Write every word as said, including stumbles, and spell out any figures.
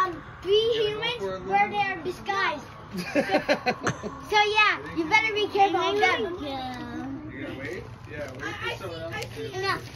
um, three humans where they are disguised. So, so yeah, you better be careful of them. You gonna wait? Yeah, wait for someone else to do it. No.